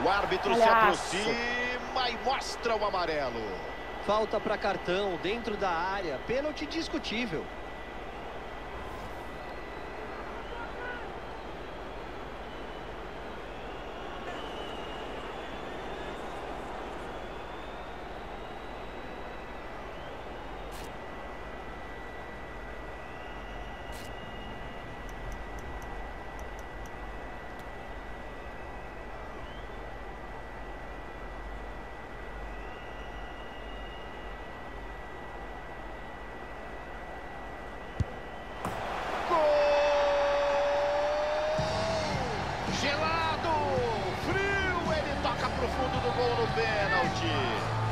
O árbitro se aproxima e mostra o amarelo. Falta para cartão dentro da área. Pênalti discutível. Gelado, frio, ele toca pro fundo do gol no pênalti.